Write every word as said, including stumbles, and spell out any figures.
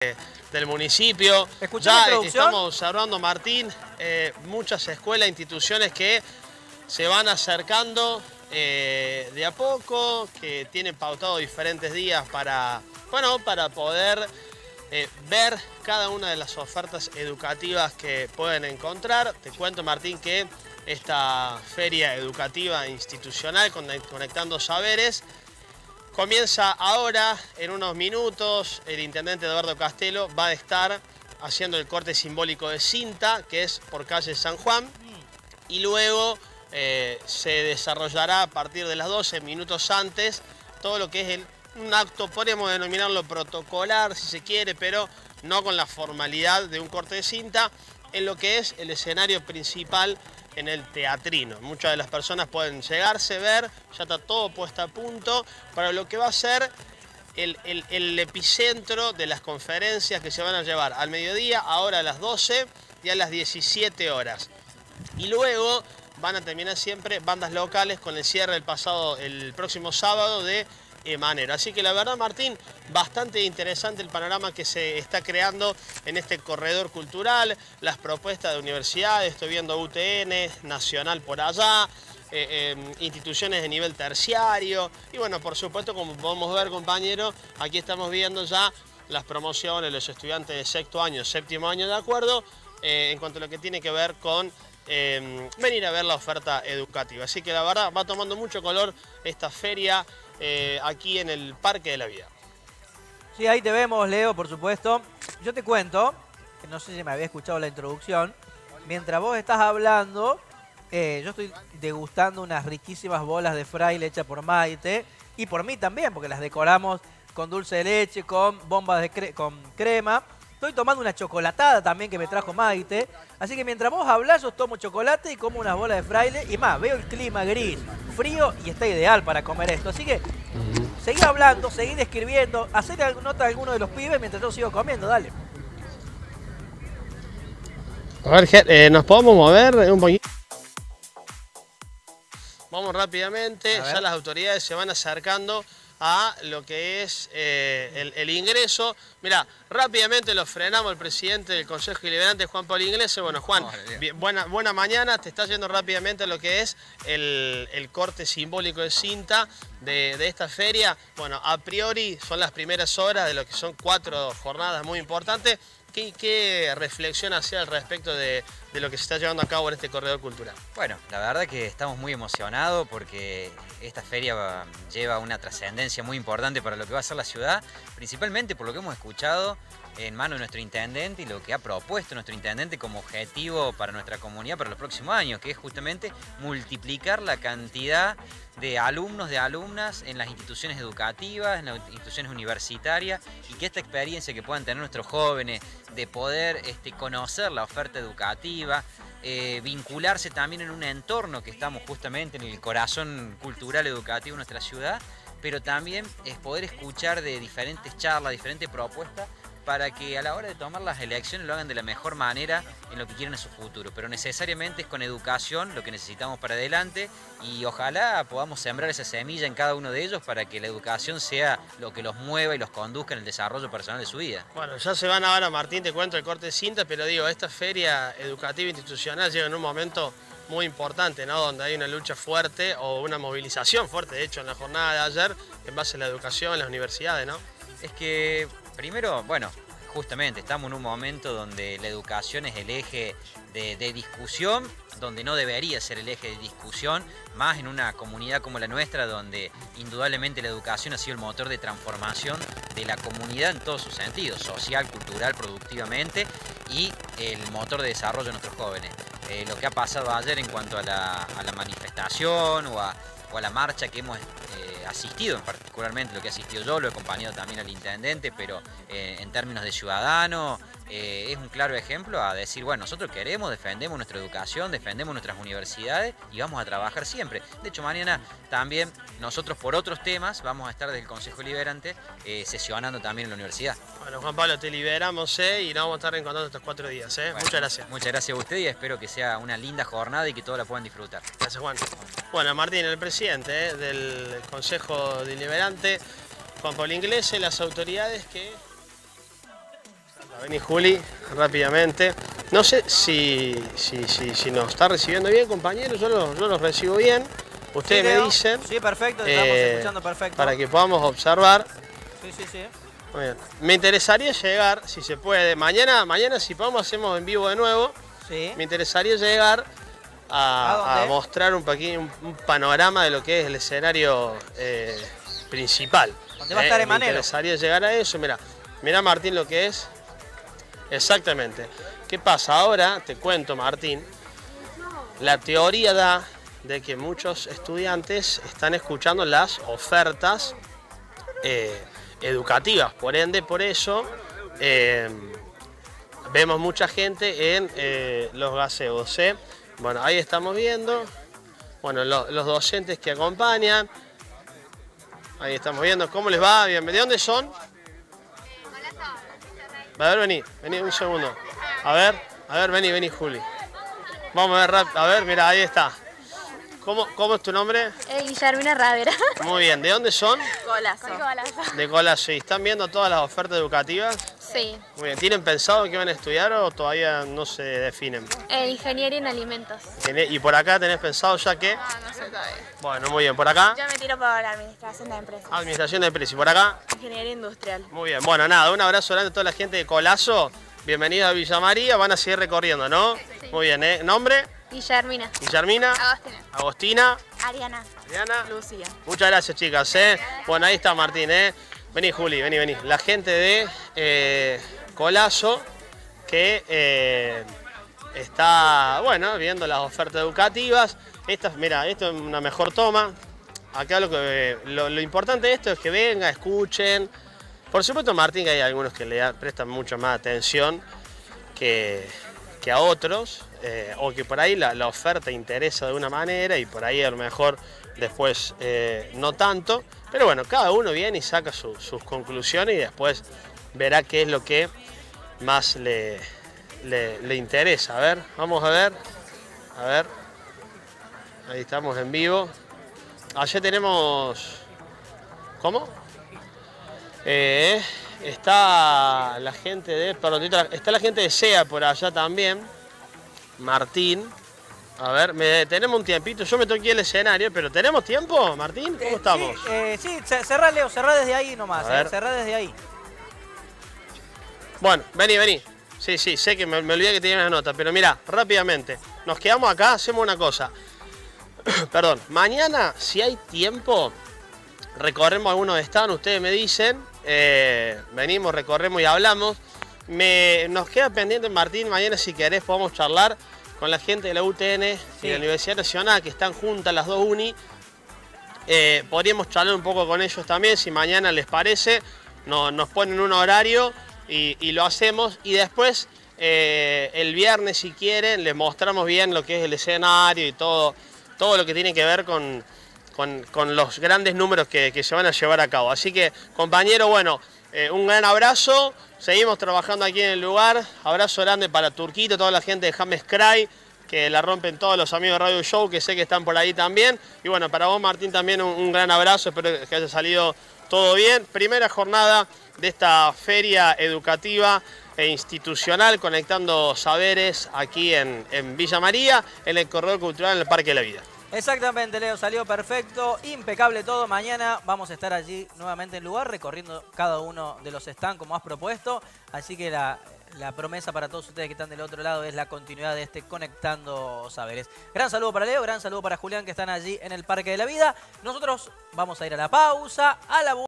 del municipio. Ya estamos observando, Martín, eh, muchas escuelas e instituciones que se van acercando eh, de a poco, que tienen pautado diferentes días para, bueno, para poder eh, ver cada una de las ofertas educativas que pueden encontrar. Te cuento, Martín, que esta feria educativa institucional Conectando Saberes comienza ahora, en unos minutos. El intendente Eduardo Castelo va a estar haciendo el corte simbólico de cinta, que es por calle San Juan, y luego eh, se desarrollará a partir de las doce, minutos antes, todo lo que es el, un acto, podríamos denominarlo protocolar si se quiere, pero no con la formalidad de un corte de cinta, en lo que es el escenario principal en el teatrino. Muchas de las personas pueden llegarse, ver, ya está todo puesto a punto para lo que va a ser el, el, el epicentro de las conferencias que se van a llevar al mediodía, ahora a las doce y a las diecisiete horas. Y luego van a terminar siempre bandas locales con el cierre el pasado, el próximo sábado de Manera. Así que la verdad, Martín, bastante interesante el panorama que se está creando en este corredor cultural, las propuestas de universidades, estoy viendo U T N, Nacional por allá, eh, eh, instituciones de nivel terciario y bueno, por supuesto, como podemos ver, compañeros, aquí estamos viendo ya las promociones, los estudiantes de sexto año, séptimo año, de acuerdo, eh, en cuanto a lo que tiene que ver con eh, venir a ver la oferta educativa. Así que la verdad va tomando mucho color esta feria Eh, aquí en el Parque de la Vida. Sí, ahí te vemos, Leo, por supuesto. Yo te cuento, que no sé si me había escuchado la introducción, mientras vos estás hablando, eh, yo estoy degustando unas riquísimas bolas de fraile hechas por Maite, y por mí también, porque las decoramos con dulce de leche, con bombas de cre con crema. Estoy tomando una chocolatada también que me trajo Maite. Así que mientras vos hablás, yo tomo chocolate y como unas bolas de fraile. Y más, veo el clima gris, frío y está ideal para comer esto. Así que seguí hablando, seguí describiendo, hacerle nota a alguno de los pibes mientras yo sigo comiendo, dale. A ver, eh, ¿nos podemos mover un poquito? Vamos rápidamente, ya las autoridades se van acercando a lo que es eh, el, el ingreso. Mirá, rápidamente lo frenamos el presidente del Consejo Deliberante, Juan Pablo Inglese. Bueno, Juan, bien, buena, buena mañana. Te está yendo rápidamente a lo que es el, el corte simbólico de cinta de, de esta feria. Bueno, a priori son las primeras horas de lo que son cuatro jornadas muy importantes. ¿Qué, qué reflexión hacía al respecto de, de lo que se está llevando a cabo en este corredor cultural? Bueno, la verdad que estamos muy emocionados porque esta feria lleva una trascendencia muy importante para lo que va a ser la ciudad, principalmente por lo que hemos escuchado en manos de nuestro intendente y lo que ha propuesto nuestro intendente como objetivo para nuestra comunidad para los próximos años, que es justamente multiplicar la cantidad de alumnos, de alumnas en las instituciones educativas, en las instituciones universitarias, y que esta experiencia que puedan tener nuestros jóvenes de poder este, conocer la oferta educativa, eh, vincularse también en un entorno que estamos justamente en el corazón cultural educativo de nuestra ciudad, pero también es poder escuchar de diferentes charlas, diferentes propuestas, para que a la hora de tomar las elecciones lo hagan de la mejor manera en lo que quieren en su futuro. Pero necesariamente es con educación lo que necesitamos para adelante y ojalá podamos sembrar esa semilla en cada uno de ellos para que la educación sea lo que los mueva y los conduzca en el desarrollo personal de su vida. Bueno, ya se van ahora, Martín, te cuento el corte de cinta, pero digo, esta feria educativa institucional llega en un momento muy importante, ¿no? Donde hay una lucha fuerte o una movilización fuerte, de hecho, en la jornada de ayer, en base a la educación, las universidades, ¿no? Es que, primero, bueno, justamente estamos en un momento donde la educación es el eje de, de discusión, donde no debería ser el eje de discusión, más en una comunidad como la nuestra, donde indudablemente la educación ha sido el motor de transformación de la comunidad en todos sus sentidos, social, cultural, productivamente, y el motor de desarrollo de nuestros jóvenes. Eh, lo que ha pasado ayer en cuanto a la, a la manifestación o a, o a la marcha que hemos eh, asistido, en particularmente lo que he asistido yo, lo he acompañado también al intendente, pero eh, en términos de ciudadano eh, es un claro ejemplo a decir, bueno, nosotros queremos, defendemos nuestra educación, defendemos nuestras universidades y vamos a trabajar siempre. De hecho, mañana también nosotros por otros temas vamos a estar desde el Consejo Deliberante eh, sesionando también en la universidad. Bueno, Juan Pablo, te liberamos eh, y nos vamos a estar reencontrando estos cuatro días. Eh. Bueno, muchas gracias. Muchas gracias a usted y espero que sea una linda jornada y que todos la puedan disfrutar. Gracias, Juan. Bueno, Martín, el presidente eh, del Consejo Deliberante, Juan Pablo Inglese, las autoridades que Vení, Juli, rápidamente. No sé si, si, si, si nos está recibiendo bien, compañeros. Yo los, yo los recibo bien. Ustedes sí, me Leo. dicen. Sí, perfecto, estamos eh, escuchando perfecto. Para que podamos observar. Sí, sí, sí. Muy bien. Me interesaría llegar, si se puede, mañana, mañana si podemos hacemos en vivo de nuevo. Sí. Me interesaría llegar a, ¿A a mostrar un, pequeño, un, un panorama de lo que es el escenario eh, principal. ¿Dónde va a estar eh, Emanero? Me interesaría llegar a eso. Mira, mira Martín lo que es. Exactamente. ¿Qué pasa? Ahora te cuento, Martín. La teoría da de que muchos estudiantes están escuchando las ofertas eh, educativas. Por ende, por eso eh, vemos mucha gente en eh, los gazebos. ¿eh? Bueno, ahí estamos viendo. Bueno, lo, los docentes que acompañan. Ahí estamos viendo cómo les va. Bien, ¿de dónde son? A ver, vení, vení un segundo. A ver, a ver, vení, vení, Juli. Vamos a ver rápido. A ver, mira, ahí está. ¿Cómo, cómo es tu nombre? Eh, Guillermina Ravera. Muy bien, ¿de dónde son? Colazo. Colazo. De Colazo. ¿Y están viendo todas las ofertas educativas? Sí. Muy bien, ¿tienen pensado qué van a estudiar o todavía no se definen? Eh, ingeniería en alimentos. ¿Y por acá tenés pensado ya qué? Ah, no sé todavía. Bueno, muy bien, ¿por acá? Yo me tiro por la administración de empresas. Administración de empresas. ¿Y por acá? Ingeniería industrial. Muy bien, bueno, nada, un abrazo grande a toda la gente de Colazo. Bienvenidos a Villa María, van a seguir recorriendo, ¿no? Sí. Muy bien, ¿eh? ¿Nombre? Guillermina. Guillermina. Agostina. Agostina. Ariana. Ariana. Lucía. Muchas gracias, chicas, ¿eh? Bueno, ahí está Martín, ¿eh? Vení, Juli, vení, vení. La gente de eh, Colazo que eh, está, bueno, viendo las ofertas educativas. Esta, mira, esto es una mejor toma. Acá lo, que, lo, lo importante de esto es que vengan, escuchen. Por supuesto, Martín, que hay algunos que le prestan mucho más atención que, que a otros, eh, o que por ahí la, la oferta interesa de una manera y por ahí a lo mejor después eh, no tanto. Pero bueno, cada uno viene y saca su, sus conclusiones y después verá qué es lo que más le, le, le interesa. A ver, vamos a ver. A ver. Ahí estamos en vivo. Allá tenemos... ¿Cómo? Eh, está la gente de... Perdón, está la gente de SEA por allá también. Martín. A ver, me, tenemos un tiempito. Yo me toqué el escenario, pero ¿tenemos tiempo, Martín? ¿Cómo eh, estamos? Sí, eh, sí, cerrá, Leo, cerrá desde ahí nomás. Eh, cerrá desde ahí. Bueno, vení, vení. Sí, sí, sé que me, me olvidé que tenía una nota, pero mirá, rápidamente. Nos quedamos acá, hacemos una cosa. Perdón, mañana, si hay tiempo, recorremos algunos estados, ustedes me dicen, eh, venimos, recorremos y hablamos. Me, nos queda pendiente, Martín, mañana si querés podemos charlar con la gente de la U T N sí. y la Universidad Nacional, que están juntas las dos uni. Eh, podríamos charlar un poco con ellos también, si mañana les parece, no, nos ponen un horario y, y lo hacemos. Y después, eh, el viernes, si quieren, les mostramos bien lo que es el escenario y todo. todo lo que tiene que ver con, con, con los grandes números que, que se van a llevar a cabo. Así que, compañero, bueno, eh, un gran abrazo. Seguimos trabajando aquí en el lugar. Abrazo grande para Turquito, toda la gente de James Cry, que la rompen todos los amigos de Radio Show, que sé que están por ahí también. Y bueno, para vos, Martín, también un, un gran abrazo. Espero que haya salido todo bien. Primera jornada de esta feria educativa e institucional, conectando saberes aquí en, en Villa María, en el Corredor Cultural, en el Parque de la Vida. Exactamente, Leo, salió perfecto, impecable todo. Mañana vamos a estar allí nuevamente en lugar, recorriendo cada uno de los stands como has propuesto. Así que la, la promesa para todos ustedes que están del otro lado es la continuidad de este Conectando Saberes. Gran saludo para Leo, gran saludo para Julián, que están allí en el Parque de la Vida. Nosotros vamos a ir a la pausa, a la